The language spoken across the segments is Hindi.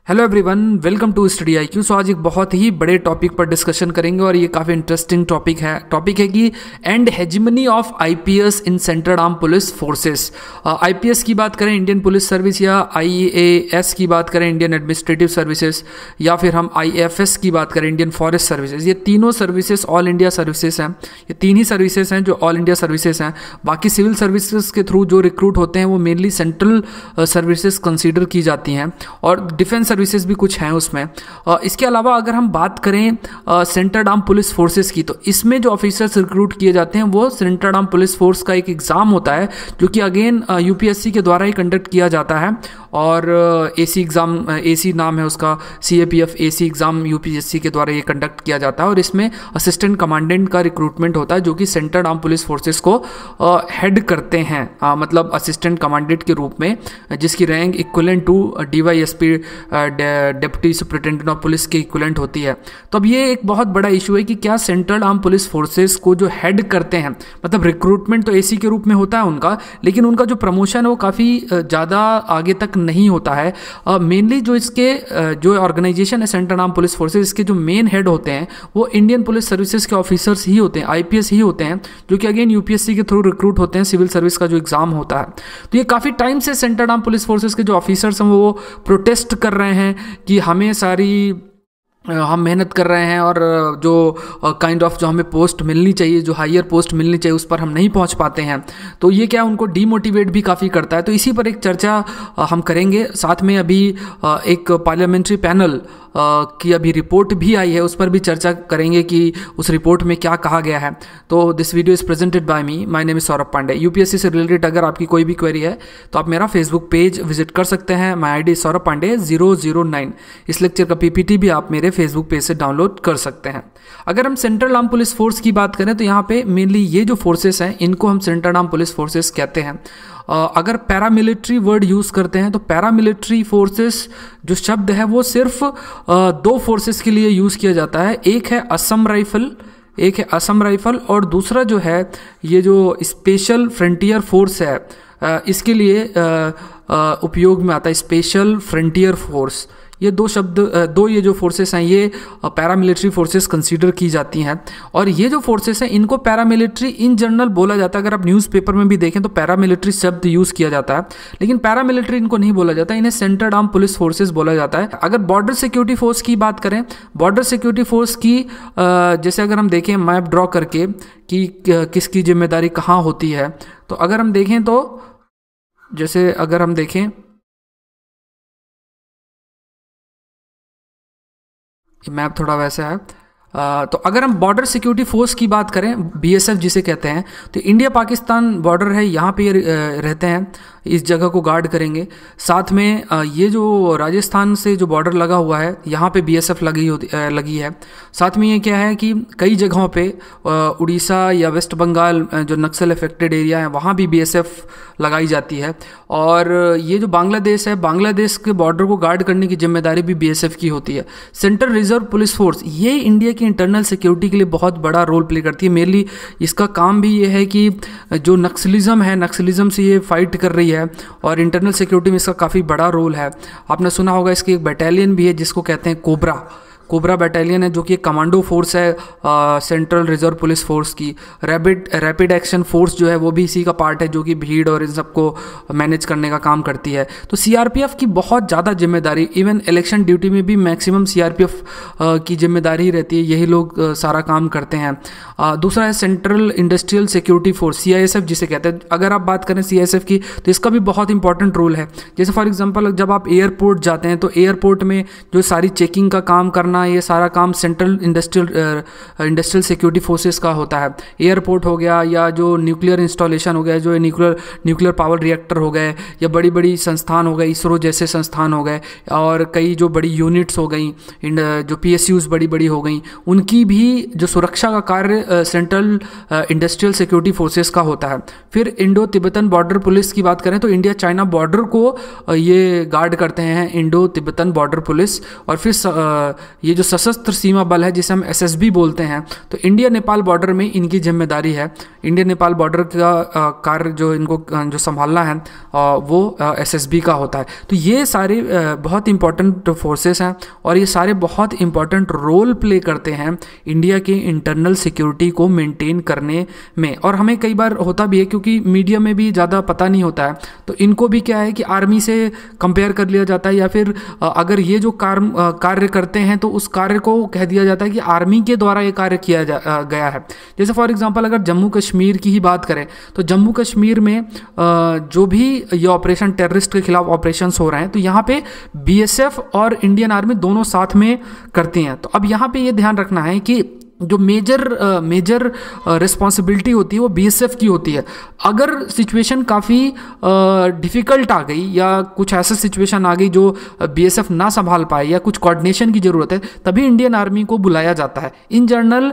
Hello everyone, welcome to study I Q. So आज एक बहुत ही बड़े टॉपिक पर डिस्कशन करेंगे और ये काफ़ी इंटरेस्टिंग टॉपिक है कि and hegemony of IPS in central arm police forces. IPS की बात करें इंडियन पुलिस सर्विस, या आईएएस की बात करें इंडियन एडमिनिस्ट्रेटिव सर्विसेज, या फिर हम आईएफएस की बात करें इंडियन फॉरेस्ट सर्विसेज। ये तीनों सर्विसेज ऑल इंडिया सर्विसेज हैं। ये तीन ही सर्विसेज हैं जो ऑल इंडिया सर्विसेज हैं। बाकी सिविल सर्विसेज के थ्रू जो रिक्रूट होते हैं वो मेनली सेंट्रल सर्विसेज कंसीडर की जाती हैं, और डिफेंस सर्विसेज भी कुछ हैं उसमें। इसके अलावा अगर हम बात करें सेंट्रल आर्म पुलिस फोर्सेस की, तो इसमें जो ऑफिसर्स रिक्रूट किए जाते हैं वो सेंट्रल आर्म पुलिस फोर्स का एक एग्ज़ाम होता है जो कि अगेन यूपीएससी के द्वारा ही कंडक्ट किया जाता है। और एसी एग्ज़ाम, एसी नाम है उसका, सीएपीएफ एसी एग्ज़ाम यूपीएससी के द्वारा ये कंडक्ट किया जाता है। और इसमें असिस्टेंट कमांडेंट का रिक्रूटमेंट होता है जो कि सेंट्रल आर्म पुलिस फोर्सेस को हेड करते हैं, मतलब असिस्टेंट कमांडेंट के रूप में, जिसकी rank equivalent to DYSP deputy superintendent of police के इक्विवेलेंट होती है। तो अब ये एक बहुत बड़ा इशू है कि क्या सेंट्रल आर्म पुलिस फोर्सेस को जो हेड करते हैं, मतलब रिक्रूटमेंट तो एसी के रूप में होता है उनका, लेकिन उनका जो प्रमोशन है वो काफ़ी ज़्यादा आगे तक नहीं होता है। मेनली जो इसके जो ऑर्गेनाइजेशन है सेंट्रल आर्म पुलिस फोर्सेस, इसके जो मेन हेड होते हैं वो इंडियन पुलिस सर्विसेज के ऑफिसर्स ही होते हैं, आईपीएस ही होते हैं, जो कि अगेन यूपीएससी के थ्रू रिक्रूट होते हैं सिविल सर्विस का जो एग्ज़ाम होता है। तो ये काफ़ी टाइम से सेंट्रल आर्म पुलिस फोर्सेस के जो ऑफिसर्स हैं वो प्रोटेस्ट कर रहे हैं कि हमें हम मेहनत कर रहे हैं और जो काइंड ऑफ जो हमें पोस्ट मिलनी चाहिए, जो हायर पोस्ट मिलनी चाहिए, उस पर हम नहीं पहुंच पाते हैं। तो ये क्या उनको डीमोटिवेट भी काफ़ी करता है। तो इसी पर एक चर्चा हम करेंगे। साथ में अभी एक पार्लियामेंट्री पैनल की अभी रिपोर्ट भी आई है, उस पर भी चर्चा करेंगे कि उस रिपोर्ट में क्या कहा गया है। तो this video is presented by me, my name is Saurabh Pandey. UPSC से रिलेटेड अगर आपकी कोई भी क्वेरी है तो आप मेरा फेसबुक पेज विजिट कर सकते हैं। My ID Saurabh Pandey 009। इस लेक्चर का पीपीटी भी आप मेरे फेसबुक पेज से डाउनलोड कर सकते हैं। अगर हम सेंट्रल आर्म पुलिस फोर्स की बात करें तो यहाँ पे मेनली ये जो फोर्सेस हैं इनको हम सेंट्रल आर्म पुलिस फोर्सेस कहते हैं। अगर पैरामिलिट्री वर्ड यूज़ करते हैं तो पैरामिलिट्री फोर्सेस जो शब्द है वो सिर्फ दो फोर्सेस के लिए यूज़ किया जाता है। एक है असम राइफल और दूसरा जो है ये जो स्पेशल फ्रंटियर फोर्स है, इसके लिए उपयोग में आता है स्पेशल फ्रंटियर फोर्स। ये दो शब्द, दो ये जो फोर्सेस हैं ये पैरामिलिट्री फोर्सेस कंसीडर की जाती हैं। और ये जो फोर्सेस हैं इनको पैरामिलिट्री इन जनरल बोला जाता है। अगर आप न्यूज़पेपर में भी देखें तो पैरामिलिट्री शब्द यूज़ किया जाता है, लेकिन पैरामिलिट्री इनको नहीं बोला जाता, इन्हें सेंट्रल आर्म पुलिस फोर्सेस बोला जाता है। अगर बॉर्डर सिक्योरिटी फोर्स की बात करें, बॉर्डर सिक्योरिटी फोर्स की जैसे अगर हम देखें मैप ड्रॉ करके कि किसकी जिम्मेदारी कहाँ होती है, तो अगर हम देखें तो जैसे अगर हम देखें मैप थोड़ा वैसा है, तो अगर हम बॉर्डर सिक्योरिटी फोर्स की बात करें, बीएसएफ जिसे कहते हैं, तो इंडिया पाकिस्तान बॉर्डर है, यहाँ पे ये रहते हैं, इस जगह को गार्ड करेंगे। साथ में ये जो राजस्थान से जो बॉर्डर लगा हुआ है यहाँ पे बीएसएफ लगी है। साथ में ये क्या है कि कई जगहों पे उड़ीसा या वेस्ट बंगाल जो नक्सल अफेक्टेड एरिया है वहाँ भी बीएसएफ लगाई जाती है। और ये जो बांग्लादेश है, बांग्लादेश के बॉर्डर को गार्ड करने की जिम्मेदारी भी बीएसएफ की होती है। सेंट्रल रिजर्व पुलिस फोर्स ये इंडिया की इंटरनल सिक्योरिटी के लिए बहुत बड़ा रोल प्ले करती है। मेनली इसका काम भी ये है कि जो नक्सलिज्म है, नक्सलिज्म से ये फाइट कर रही है और इंटरनल सिक्योरिटी में इसका काफ़ी बड़ा रोल है। आपने सुना होगा इसकी एक बैटालियन भी है जिसको कहते हैं कोबरा बैटालियन है, जो कि एक कमांडो फोर्स है सेंट्रल रिजर्व पुलिस फोर्स की। रैपिड एक्शन फोर्स जो है वो भी इसी का पार्ट है, जो कि भीड़ और इन सबको मैनेज करने का काम करती है। तो सीआरपीएफ की बहुत ज़्यादा जिम्मेदारी, इवन इलेक्शन ड्यूटी में भी मैक्सिमम सीआरपीएफ की जिम्मेदारी रहती है, यही लोग सारा काम करते हैं। दूसरा है central industrial security force, CISF जिसे कहते हैं। अगर आप बात करें सीआईएसएफ की तो इसका भी बहुत इंपॉर्टेंट रोल है। जैसे फॉर एग्जांपल जब आप एयरपोर्ट जाते हैं तो एयरपोर्ट में जो सारी चेकिंग का काम करना, ये सारा काम सेंट्रल इंडस्ट्रियल सिक्योरिटी फोर्सेस का होता है। एयरपोर्ट हो गया, या जो न्यूक्लियर इंस्टॉलेशन हो गया, जो न्यूक्लियर पावर रिएक्टर हो गए, या बड़ी बड़ी संस्थान हो गए, इसरो जैसे संस्थान हो गए, और कई जो बड़ी यूनिट्स हो गई, जो पीएसयूज बड़ी हो गई, उनकी भी जो सुरक्षा का कार्य सेंट्रल इंडस्ट्रियल सिक्योरिटी फोर्सेस का होता है। फिर इंडो तिब्बतन बॉर्डर पुलिस की बात करें तो इंडिया चाइना बॉर्डर को ये गार्ड करते हैं इंडो तिब्बतन बॉर्डर पुलिस। और फिर ये जो सशस्त्र सीमा बल है जिसे हम एसएसबी बोलते हैं, तो इंडिया नेपाल बॉर्डर में इनकी जिम्मेदारी है। इंडिया नेपाल बॉर्डर का कार्य जो इनको जो संभालना है वो एसएसबी का होता है। तो ये सारे बहुत इंपॉर्टेंट फोर्सेस हैं और ये सारे बहुत इंपॉर्टेंट रोल प्ले करते हैं इंडिया के इंटरनल सिक्योरिटी को मेंटेन करने में। और हमें कई बार होता भी है, क्योंकि मीडिया में भी ज़्यादा पता नहीं होता है, तो इनको भी क्या है कि आर्मी से कंपेयर कर लिया जाता है, या फिर अगर ये जो कार्य करते हैं तो उस कार्य को कह दिया जाता है कि आर्मी के द्वारा ये कार्य किया गया है। जैसे फॉर एग्जांपल अगर जम्मू कश्मीर की ही बात करें तो जम्मू कश्मीर में जो भी ये ऑपरेशन टेररिस्ट के खिलाफ ऑपरेशंस हो रहे हैं, तो यहाँ पे बीएसएफ और इंडियन आर्मी दोनों साथ में करती हैं। तो अब यहाँ पे ये ध्यान रखना है कि जो मेजर रिस्पॉन्सिबिलिटी होती है वो बीएसएफ की होती है। अगर सिचुएशन काफ़ी डिफ़िकल्ट आ गई या कुछ ऐसा सिचुएशन आ गई जो बीएसएफ ना संभाल पाए या कुछ कोऑर्डिनेशन की ज़रूरत है, तभी इंडियन आर्मी को बुलाया जाता है। इन जनरल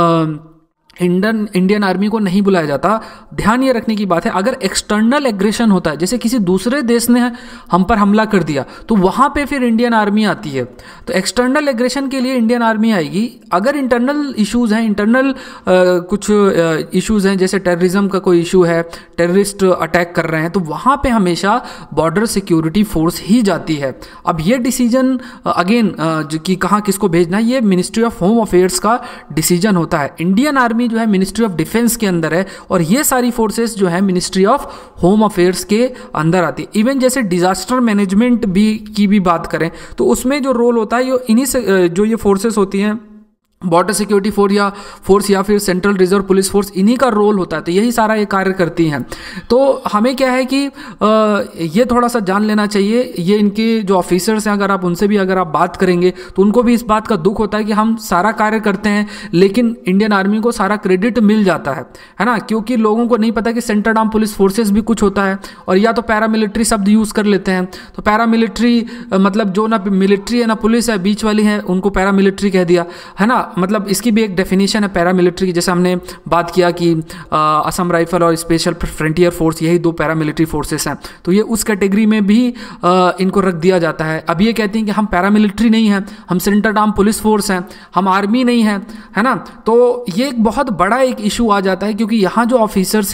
इंडियन आर्मी को नहीं बुलाया जाता। ध्यान ये रखने की बात है, अगर एक्सटर्नल एग्रेशन होता है, जैसे किसी दूसरे देश ने हम पर हमला कर दिया, तो वहाँ पे फिर इंडियन आर्मी आती है। तो एक्सटर्नल एग्रेशन के लिए इंडियन आर्मी आएगी। अगर इंटरनल इश्यूज़ हैं, इंटरनल कुछ इश्यूज़ हैं, जैसे टेररिज्म का कोई इशू है, टेररिस्ट अटैक कर रहे हैं, तो वहाँ पे हमेशा बॉर्डर सिक्योरिटी फोर्स ही जाती है। अब ये डिसीजन अगेन कि कहाँ किसको भेजना है, ये मिनिस्ट्री ऑफ होम अफेयर्स का डिसीजन होता है। इंडियन आर्मी जो है मिनिस्ट्री ऑफ डिफेंस के अंदर है और ये सारी फोर्सेस जो है मिनिस्ट्री ऑफ होम अफेयर्स के अंदर आती है। इवन जैसे डिजास्टर मैनेजमेंट की भी बात करें तो उसमें जो रोल होता है, इन्हीं से जो ये फोर्सेस होती हैं, बॉर्डर सिक्योरिटी फोर्स या फिर सेंट्रल रिजर्व पुलिस फोर्स, इन्हीं का रोल होता है। तो यही सारा ये कार्य करती हैं। तो हमें क्या है कि ये थोड़ा सा जान लेना चाहिए। ये इनके जो ऑफिसर्स हैं, अगर आप उनसे भी अगर आप बात करेंगे तो उनको भी इस बात का दुख होता है कि हम सारा कार्य करते हैं लेकिन इंडियन आर्मी को सारा क्रेडिट मिल जाता है ना, क्योंकि लोगों को नहीं पता कि सेंट्रल आर्म पुलिस फोर्सेज भी कुछ होता है। और या तो पैरामिलिट्री शब्द यूज़ कर लेते हैं, तो पैरामिलिट्री मतलब जो ना मिलिट्री है ना पुलिस है, बीच वाली है, उनको पैरामिलिट्री कह दिया, है ना। मतलब इसकी भी एक डेफिनेशन है पैरामिलिट्री की, जैसे हमने बात किया कि असम राइफल और स्पेशल फ्रंटियर फोर्स, यही दो पैरामिलिट्री फोर्सेस हैं, तो ये उस कैटेगरी में भी इनको रख दिया जाता है। अब ये कहते हैं कि हम पैरामिलिट्री नहीं हैं, हम सेंट्रल आर्म पुलिस फोर्स हैं, हम आर्मी नहीं हैं, है ना। तो ये एक बहुत बड़ा एक इशू आ जाता है, क्योंकि यहाँ जो ऑफिसर्स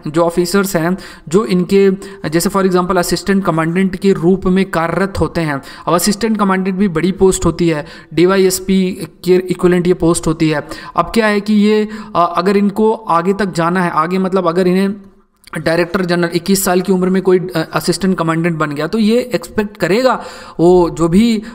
हैं जो इनके जैसे फॉर एग्जांपल असिस्टेंट कमांडेंट के रूप में कार्यरत होते हैं। अब असिस्टेंट कमांडेंट भी बड़ी पोस्ट होती है, डीवाईएसपी के इक्विवेलेंट ये पोस्ट होती है। अब क्या है कि ये अगर इनको आगे तक जाना है, आगे मतलब अगर इन्हें डायरेक्टर जनरल 21 साल की उम्र में कोई असिस्टेंट कमांडेंट बन गया, तो ये एक्सपेक्ट करेगा वो जो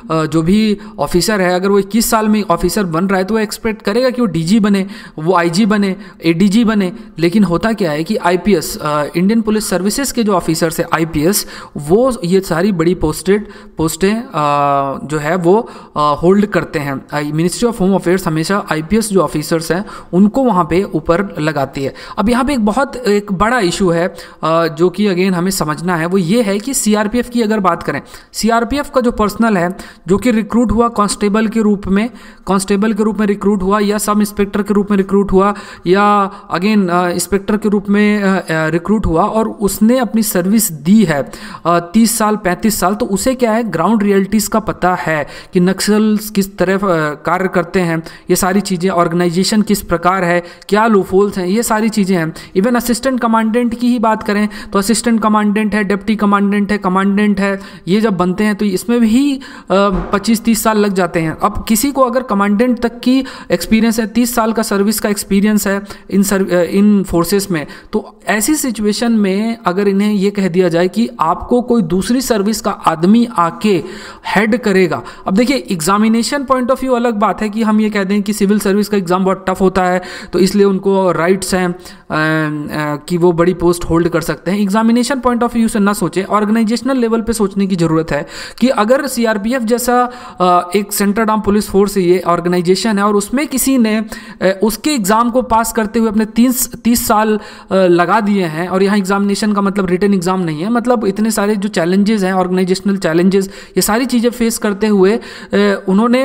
भी ऑफिसर है, अगर वो 21 साल में ऑफिसर बन रहा है तो वो एक्सपेक्ट करेगा कि वो डीजी बने, वो आईजी बने, एडीजी बने। लेकिन होता क्या है कि आईपीएस, इंडियन पुलिस सर्विसेज के जो ऑफिसर्स है आईपीएस, वो ये सारी बड़ी पोस्टें जो है वो होल्ड करते हैं। मिनिस्ट्री ऑफ होम अफेयर्स हमेशा आईपीएस जो ऑफिसर्स हैं उनको वहाँ पे ऊपर लगाती है। अब यहाँ पे एक बड़ा इशू है जो कि अगेन हमें समझना है, वो ये है कि सीआरपीएफ की अगर बात करें, सीआरपीएफ का जो पर्सनल है जो कि रिक्रूट हुआ कांस्टेबल के रूप में रिक्रूट हुआ, या सब इंस्पेक्टर के रूप में रिक्रूट हुआ, या अगेन इंस्पेक्टर के रूप में रिक्रूट हुआ, और उसने अपनी सर्विस दी है 30 साल 35 साल, तो उसे क्या है ग्राउंड रियलिटीज का पता है कि नक्सल किस तरह कार्य करते हैं, ये सारी चीज़ें, ऑर्गेनाइजेशन किस प्रकार है, क्या लूफोल्स हैं, ये सारी चीज़ें हैं। इवन असिस्टेंट कमांडेंट की ही बात करें तो असिस्टेंट कमांडेंट है, डिप्टी कमांडेंट है, कमांडेंट है, ये जब बनते हैं तो इसमें भी 25-30 साल लग जाते हैं। अब किसी को अगर कमांडेंट तक की एक्सपीरियंस है, 30 साल का सर्विस का एक्सपीरियंस है इन फोर्सेस में, तो ऐसी सिचुएशन में अगर इन्हें ये कह दिया जाए कि आपको कोई दूसरी सर्विस का आदमी आके हेड करेगा। अब देखिए एग्जामिनेशन पॉइंट ऑफ व्यू अलग बात है कि हम ये कह दें कि सिविल सर्विस का एग्जाम बहुत टफ होता है तो इसलिए उनको राइट्स हैं कि वो बड़ी पोस्ट होल्ड कर सकते हैं। एग्जामिनेशन पॉइंट ऑफ व्यू से ना सोचें, ऑर्गेनाइजेशनल लेवल पे सोचने की ज़रूरत है कि अगर सीआरपीएफ जैसा एक सेंट्रल आर्म पुलिस फोर्स ये ऑर्गेनाइजेशन है और उसमें किसी ने उसके एग्ज़ाम को पास करते हुए अपने 30 साल लगा दिए हैं, और यहाँ एग्जामिनेशन का मतलब रिटन एग्ज़ाम नहीं है, मतलब इतने सारे जो चैलेंजेस हैं, ऑर्गेनाइजेशनल चैलेंजेस, ये सारी चीज़ें फेस करते हुए उन्होंने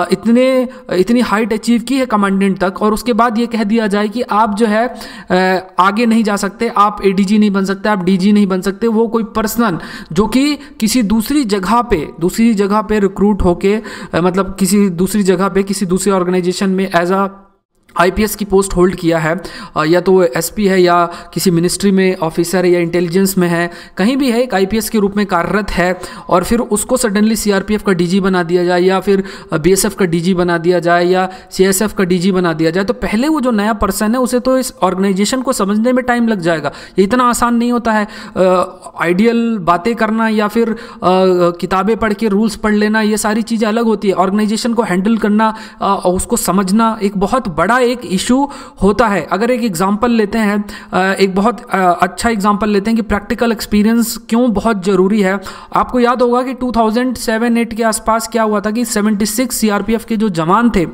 इतनी हाइट अचीव की है कमांडेंट तक, और उसके बाद ये कह दिया जाए कि आप जो है आगे नहीं जा सकते, आप एडीजी नहीं बन सकते, आप डीजी नहीं बन सकते। वो कोई पर्सन जो कि किसी दूसरी जगह पे रिक्रूट होके मतलब किसी दूसरी जगह पे किसी दूसरी ऑर्गेनाइजेशन में एज अ आईपीएस की पोस्ट होल्ड किया है, या तो एसपी है या किसी मिनिस्ट्री में ऑफिसर है या इंटेलिजेंस में है, कहीं भी है, एक आईपीएस के रूप में कार्यरत है, और फिर उसको सडनली सीआरपीएफ का डीजी बना दिया जाए या फिर बीएसएफ का डीजी बना दिया जाए या सीएसएफ का डीजी बना दिया जाए, तो पहले वो जो नया पर्सन है उसे तो इस ऑर्गेनाइजेशन को समझने में टाइम लग जाएगा। ये इतना आसान नहीं होता है। आइडियल बातें करना या फिर किताबें पढ़ के रूल्स पढ़ लेना, ये सारी चीज़ें अलग होती है। ऑर्गेनाइजेशन को हैंडल करना, उसको समझना एक बहुत बड़ा एक इशू होता है। अगर एक एग्जांपल लेते हैं, एक बहुत अच्छा एग्जांपल लेते हैं कि प्रैक्टिकल एक्सपीरियंस क्यों बहुत ज़रूरी है। आपको याद होगा कि 2007-8 के आसपास क्या हुआ था कि 76 सीआरपीएफ के जो जवान थे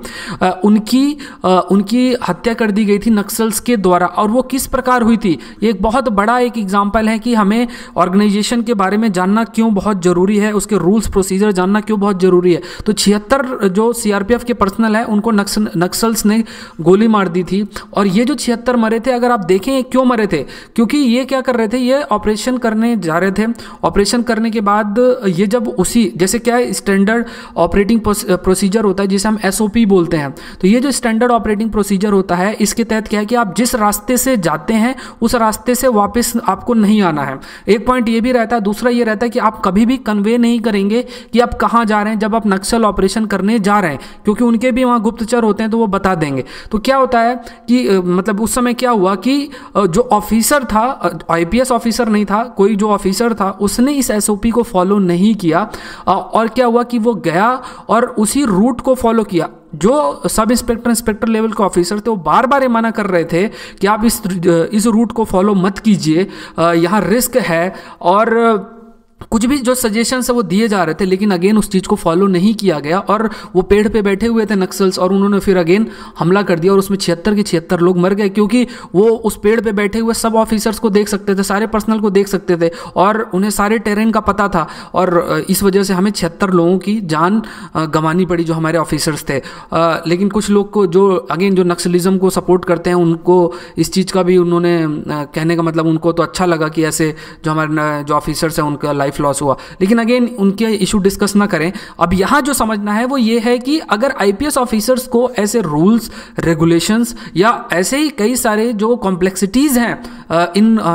उनकी हत्या कर दी गई थी नक्सल्स के द्वारा, और वो किस प्रकार हुई थी। ये एक बहुत बड़ा एक एग्जांपल है कि हमें ऑर्गेनाइजेशन के बारे में जानना क्यों बहुत ज़रूरी है, उसके रूल्स प्रोसीजर जानना क्यों बहुत ज़रूरी है। तो 76 जो सीआरपीएफ के पर्सनल है उनको नक्सल्स ने गोली मार दी थी, और ये जो 76 मरे थे, अगर आप देखें क्यों मरे थे, क्योंकि ये क्या कर रहे थे, ये ऑपरेशन करने जा रहे थे। ऑपरेशन करने के बाद ये जब उसी जैसे क्या है स्टैंडर्ड ऑपरेटिंग प्रोसीजर होता है जिसे हम एसओपी बोलते हैं, तो ये जो स्टैंडर्ड ऑपरेटिंग प्रोसीजर होता है इसके तहत क्या है कि आप जिस रास्ते से जाते हैं उस रास्ते से वापस आपको नहीं आना है। एक पॉइंट ये भी रहता है। दूसरा ये रहता है कि आप कभी भी कन्वे नहीं करेंगे कि आप कहाँ जा रहे हैं जब आप नक्सल ऑपरेशन करने जा रहे हैं, क्योंकि उनके भी वहाँ गुप्तचर होते हैं तो वो बता देंगे। तो क्या होता है कि मतलब उस समय क्या हुआ कि जो ऑफिसर था, आईपीएस ऑफिसर नहीं था, कोई जो ऑफिसर था उसने इस एसओपी को फॉलो नहीं किया, और क्या हुआ कि वो गया और उसी रूट को फॉलो किया। जो सब इंस्पेक्टर लेवल के ऑफिसर थे वो बार बार ये मना कर रहे थे कि आप इस रूट को फॉलो मत कीजिए, यहाँ रिस्क है, और कुछ भी जो सजेशंस है वो दिए जा रहे थे, लेकिन अगेन उस चीज़ को फॉलो नहीं किया गया, और वो पेड़ पे बैठे हुए थे नक्सल्स, और उन्होंने फिर अगेन हमला कर दिया, और उसमें 76 के 76 लोग मर गए, क्योंकि वो उस पेड़ पे बैठे हुए सब ऑफिसर्स को देख सकते थे, सारे पर्सनल को देख सकते थे, और उन्हें सारे टेरेन का पता था, और इस वजह से हमें 76 लोगों की जान गंवानी पड़ी जो हमारे ऑफिसर्स थे। लेकिन कुछ लोग को जो अगेन जो नक्सलिज्म को सपोर्ट करते हैं उनको इस चीज़ का भी उन्होंने कहने का मतलब उनको तो अच्छा लगा कि ऐसे जो हमारे जो ऑफिसर्स हैं उनका लाइफ लॉस हुआ, लेकिन अगेन उनके इशू डिस्कस ना करें। अब यहाँ जो समझना है वो ये है कि अगर आईपीएस ऑफिसर्स को ऐसे रूल्स रेगुलेशंस या ऐसे ही कई सारे जो कॉम्प्लेक्सिटीज़ हैं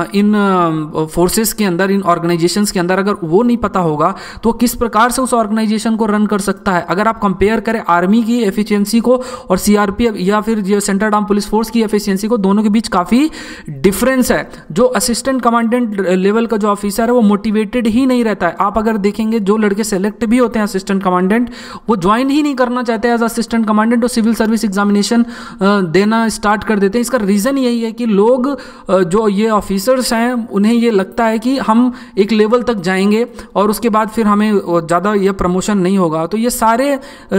इन फोर्सेस के अंदर, इन ऑर्गेनाइजेशंस के अंदर, अगर वो नहीं पता होगा तो किस प्रकार से उस ऑर्गेनाइजेशन को रन कर सकता है। अगर आप कंपेयर करें आर्मी की एफिशिएंसी को और सीआरपीएफ या फिर जो सेंट्रल आर्म पुलिस फोर्स की एफिशिएंसी को, दोनों के बीच काफ़ी डिफरेंस है। जो असिस्टेंट कमांडेंट लेवल का जो ऑफिसर है वो मोटिवेटेड ही नहीं रहता है। आप अगर देखेंगे जो लड़के सेलेक्ट भी होते हैं असिस्टेंट कमांडेंट, वो ज्वाइन ही नहीं करना चाहते एज असिस्टेंट कमांडेंट, और सिविल सर्विस एग्जामिनेशन देना स्टार्ट कर देते हैं। इसका रीज़न यही है कि लोग जो ये ऑफिसर्स हैं उन्हें ये लगता है कि हम एक लेवल तक जाएंगे और उसके बाद फिर हमें ज़्यादा ये प्रमोशन नहीं होगा। तो ये सारी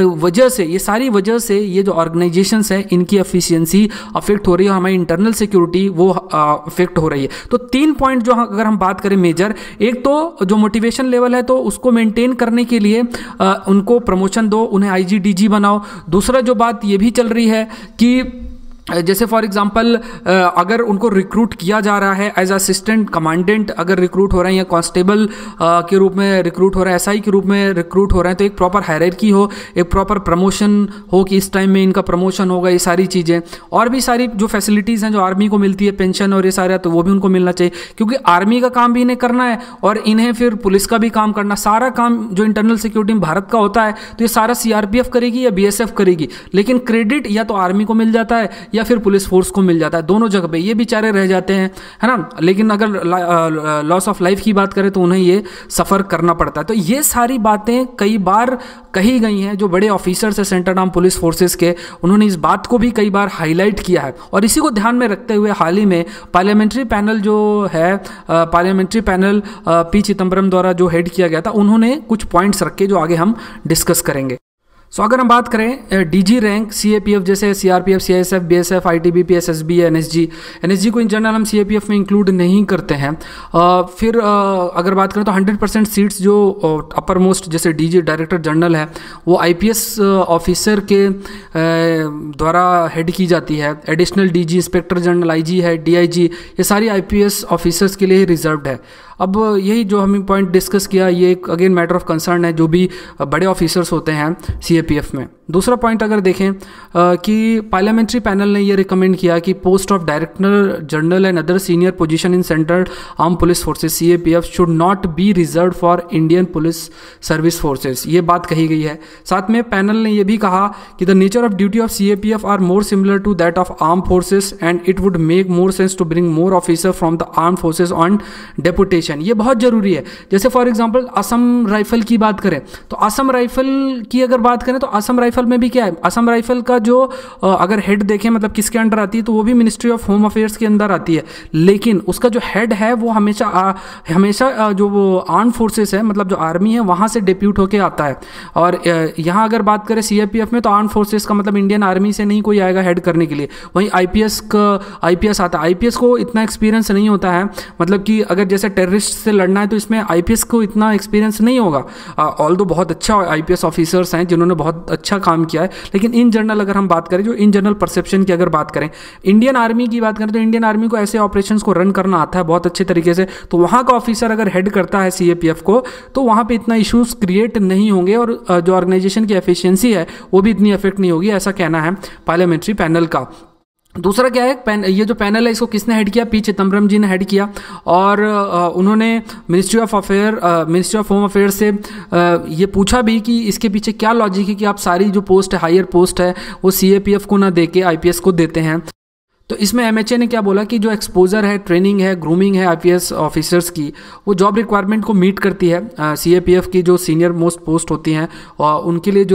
वजह से ये जो ऑर्गेनाइजेशंस हैं इनकी एफिशिएंसी अफेक्ट हो रही है, हमारी इंटरनल सिक्योरिटी वो अफेक्ट हो रही है। तो 3 पॉइंट जो अगर हम बात करें मेजर, एक तो जो मोटिवेशन लेवल है तो उसको मेंटेन करने के लिए उनको प्रमोशन दो, उन्हें आईजी डीजी बनाओ। दूसरा जो बात ये भी चल रही है कि जैसे फॉर एग्जांपल अगर उनको रिक्रूट किया जा रहा है एज असिस्टेंट कमांडेंट, अगर रिक्रूट हो रहे हैं या कांस्टेबल के रूप में रिक्रूट हो रहा है, एसआई के रूप में रिक्रूट हो रहे हैं, तो एक प्रॉपर हायरार्की हो, एक प्रॉपर प्रमोशन हो कि इस टाइम में इनका प्रमोशन होगा। ये सारी चीज़ें और भी सारी जो फैसिलिटीज़ हैं जो आर्मी को मिलती है, पेंशन और ये सारा, तो वो भी उनको मिलना चाहिए, क्योंकि आर्मी का काम भी इन्हें करना है और इन्हें फिर पुलिस का भी काम करना। सारा काम जो इंटरनल सिक्योरिटी में भारत का होता है तो ये सारा सीआरपीएफ करेगी या बीएसएफ करेगी, लेकिन क्रेडिट या तो आर्मी को मिल जाता है या फिर पुलिस फोर्स को मिल जाता है। दोनों जगह पे ये बेचारे रह जाते हैं, है ना। लेकिन अगर लॉस ऑफ लाइफ की बात करें तो उन्हें ये सफ़र करना पड़ता है। तो ये सारी बातें कई बार कही गई हैं। जो बड़े ऑफिसर्स हैं सेंट्रल आर्म पुलिस फोर्सेस के, उन्होंने इस बात को भी कई बार हाईलाइट किया है, और इसी को ध्यान में रखते हुए हाल ही में पार्लियामेंट्री पैनल जो है, पार्लियामेंट्री पैनल पी चिदम्बरम द्वारा जो हेड किया गया था, उन्होंने कुछ पॉइंट्स रखे जो आगे हम डिस्कस करेंगे। सो अगर हम बात करें डीजी रैंक सीएपीएफ जैसे CRPF, CISF, BSF, ITBP, SSB, NSG को इन जनरल हम सीएपीएफ में इंक्लूड नहीं करते हैं। फिर अगर बात करें तो 100% सीट्स जो अपर मोस्ट जैसे डीजी डायरेक्टर जनरल है वो आईपीएस ऑफिसर के द्वारा हेड की जाती है। Additional DG, inspector general, IG है, डीआईजी, ये सारी आईपीएस ऑफिसर्स के लिए रिजर्व्ड है। अब यही जो हमने पॉइंट डिस्कस किया ये एक अगेन मैटर ऑफ कंसर्न है जो भी बड़े ऑफिसर्स होते हैं सीएपीएफ में। दूसरा पॉइंट अगर देखें कि पार्लियामेंट्री पैनल ने ये रिकमेंड किया कि post of director general and other senior position in central arm police forces CAPF should not be reserve for Indian police service forces, ये बात कही गई है। साथ में पैनल ने यह भी कहा कि the nature of duty of CAPF are more similar to that of arm forces and it would make more sense to bring more officer from the arm forces on deputation. ये बहुत जरूरी है। जैसे फॉर एग्जांपल असम राइफल की बात करें तो असम राइफल की अगर बात करें तो असम राइफल में भी क्या है, असम राइफल का जो अगर हेड देखें मतलब किसके अंडर आती है तो वो भी मिनिस्ट्री ऑफ होम अफेयर्स के अंदर आती है, लेकिन उसका जो हेड है वो हमेशा जो वो आर्म फोर्सेस है मतलब जो आर्मी है वहां से डिप्यूट होके आता है। और यहाँ अगर बात करें सीएपीएफ में तो आर्म फोर्सेस का मतलब इंडियन आर्मी से नहीं कोई आएगा हेड करने के लिए। वहीं आईपीएस आता है, आईपीएस को इतना एक्सपीरियंस नहीं होता है, मतलब कि अगर जैसे टेररिस्ट से लड़ना है तो इसमें आईपीएस को इतना एक्सपीरियंस नहीं होगा। ऑल्दो बहुत अच्छा आईपीएस ऑफिसर्स हैं जिन्होंने बहुत अच्छा काम किया है, लेकिन इन जनरल अगर हम बात करें जो इन जनरल परसेप्शन की अगर बात करें, इंडियन आर्मी की बात करें तो इंडियन आर्मी को ऐसे ऑपरेशंस को रन करना आता है बहुत अच्छे तरीके से, तो वहाँ का ऑफिसर अगर हेड करता है सीएपीएफ को तो वहाँ पे इतना इश्यूज क्रिएट नहीं होंगे और जो ऑर्गेनाइजेशन की एफिशिएंसी है वो भी इतनी अफेक्ट नहीं होगी, ऐसा कहना है पार्लियामेंट्री पैनल का। दूसरा क्या है, ये जो पैनल है इसको किसने हेड किया, पी चिदम्बरम जी ने हेड किया और उन्होंने मिनिस्ट्री ऑफ होम अफेयर से ये पूछा भी कि इसके पीछे क्या लॉजिक है कि आप सारी जो पोस्ट है हायर पोस्ट है वो सीएपीएफ को ना देके आईपीएस को देते हैं। तो इसमें एमएचए ने क्या बोला कि जो एक्सपोजर है, ट्रेनिंग है, ग्रूमिंग है आईपीएस ऑफिसर्स की वो जॉब रिक्वायरमेंट को मीट करती है। सीएपीएफ की जो सीनियर मोस्ट पोस्ट होती हैं और उनके लिए जो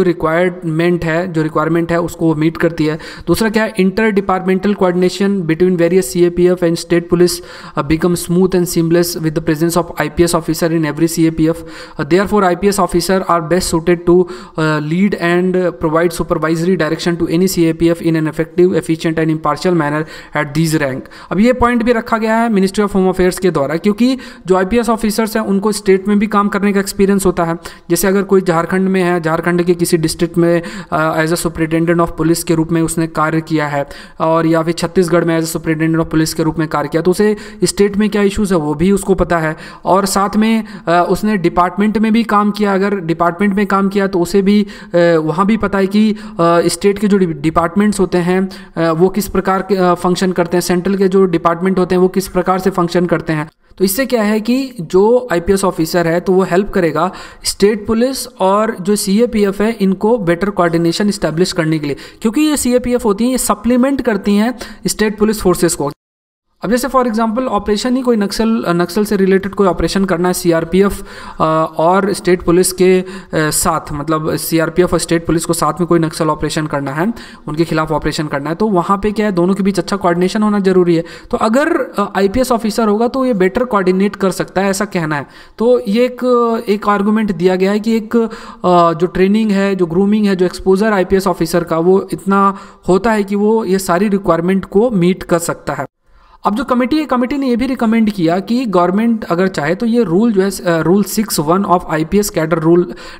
रिक्वायरमेंट है उसको वो मीट करती है। दूसरा क्या है, inter departmental coordination between various CAPF and state police become smooth and seamless with the presence of IPS officer in every CAPF. Therefore IPS officer are best suited to lead and provide supervisory direction to any CAPF in an effective, efficient and impartial manner at these rank. अब ये पॉइंट भी रखा गया है मिनिस्ट्री ऑफ होम अफेयर्स के द्वारा, क्योंकि जो आईपीएस ऑफिसर्स हैं उनको स्टेट में भी काम करने का एक्सपीरियंस होता है। जैसे अगर कोई झारखंड में है, झारखंड के किसी डिस्ट्रिक्ट में as a superintendent of police के रूप में उसने कार्य किया है और या फिर छत्तीसगढ़ में as a superintendent of police के रूप में कार्य किया, तो उसे स्टेट में क्या इशूज़ है वो भी उसको पता है। और साथ में उसने डिपार्टमेंट में भी काम किया, अगर डिपार्टमेंट में काम किया तो उसे भी वहाँ भी पता है कि स्टेट के जो डिपार्टमेंट्स होते हैं वो किस प्रकार के फंक्शन करते हैं, सेंट्रल के जो डिपार्टमेंट होते हैं वो किस प्रकार से फंक्शन करते हैं। तो इससे क्या है कि जो आईपीएस ऑफिसर है तो वो हेल्प करेगा स्टेट पुलिस और जो सीएपीएफ है इनको बेटर कोऑर्डिनेशन इस्टेब्लिश करने के लिए, क्योंकि ये सीएपीएफ होती हैं ये सप्लीमेंट करती हैं स्टेट पुलिस फोर्सेस को। अब जैसे फॉर एग्जांपल ऑपरेशन ही कोई नक्सल से रिलेटेड कोई ऑपरेशन करना है सीआरपीएफ और स्टेट पुलिस के साथ, मतलब सीआरपीएफ और स्टेट पुलिस को साथ में कोई नक्सल ऑपरेशन करना है, उनके खिलाफ ऑपरेशन करना है, तो वहाँ पे क्या है दोनों के बीच अच्छा कोऑर्डिनेशन होना जरूरी है। तो अगर आईपीएस ऑफिसर होगा तो ये बेटर कोऑर्डिनेट कर सकता है, ऐसा कहना है। तो ये एक आर्गूमेंट दिया गया है कि एक जो ट्रेनिंग है, जो ग्रूमिंग है, जो एक्सपोजर आईपीएस ऑफिसर का वो इतना होता है कि वो ये सारी रिक्वायरमेंट को मीट कर सकता है। अब जो कमेटी ने ये भी रिकमेंड किया कि गवर्नमेंट अगर चाहे तो ये रूल जो है rule 6(1) of IPS cadre rule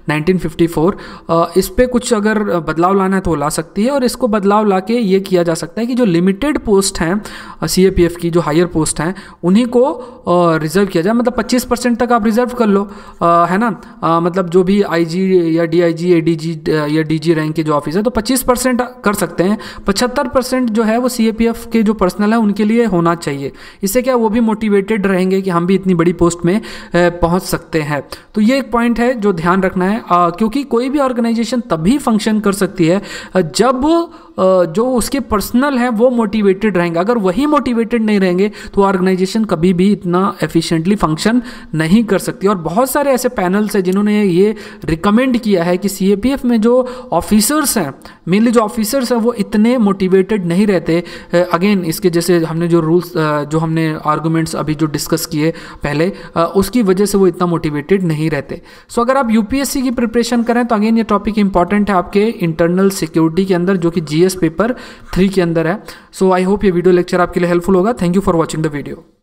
1954 इस पे कुछ अगर बदलाव लाना है तो ला सकती है, और इसको बदलाव ला के ये किया जा सकता है कि जो लिमिटेड पोस्ट हैं सीएपीएफ की, जो हायर पोस्ट हैं उन्हीं को रिजर्व किया जाए, मतलब 25% तक आप रिजर्व कर लो, है ना। मतलब जो भी आईजी या डीआईजी, एडीजी या डीजी रैंक के जो ऑफिसर तो 25% कर सकते हैं, 75% जो है वो सीएपीएफ के जो पर्सनल है उनके लिए होना चाहिए। इससे क्या वो भी मोटिवेटेड रहेंगे कि हम भी इतनी बड़ी पोस्ट में पहुंच सकते हैं। तो ये एक पॉइंट है जो ध्यान रखना है, क्योंकि कोई भी ऑर्गेनाइजेशन तभी फंक्शन कर सकती है जब जो उसके पर्सनल है वो मोटिवेटेड रहेंगे। अगर वही मोटिवेटेड नहीं रहेंगे तो ऑर्गेनाइजेशन कभी भी इतना एफिशिएंटली फंक्शन नहीं कर सकती। और बहुत सारे ऐसे पैनल्स हैं जिन्होंने ये रिकमेंड किया है कि सीएपीएफ में जो ऑफिसर्स हैं, मेनली जो ऑफिसर्स हैं वो इतने मोटिवेटेड नहीं रहते। अगेन इसके जैसे हमने जो रूल्स जो हमने आर्गूमेंट्स अभी जो डिस्कस किए पहले, उसकी वजह से वो इतना मोटिवेटेड नहीं रहते। सो अगर आप यूपीएससी की प्रिपरेशन करें तो अगेन ये टॉपिक इंपॉर्टेंट है आपके इंटरनल सिक्योरिटी के अंदर, जो कि जीएस पेपर 3 के अंदर है। सो आई होप ये वीडियो लेक्चर आपके लिए हेल्पफुल होगा। Thank you for watching the video.